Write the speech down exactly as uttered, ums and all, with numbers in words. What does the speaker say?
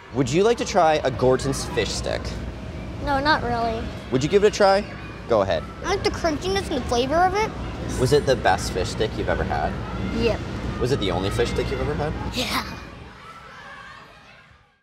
Would you like to try a Gorton's fish stick? No, not really. Would you give it a try? Go ahead. I like the crunchiness and the flavor of it. Was it the best fish stick you've ever had? Yep. Was it the only fish stick you've ever had? Yeah.